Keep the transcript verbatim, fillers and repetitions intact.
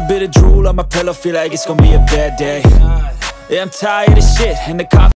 bit of drool on my pillow, feel like it's gonna be a bad day. Yeah, I'm tired of shit, and the coffee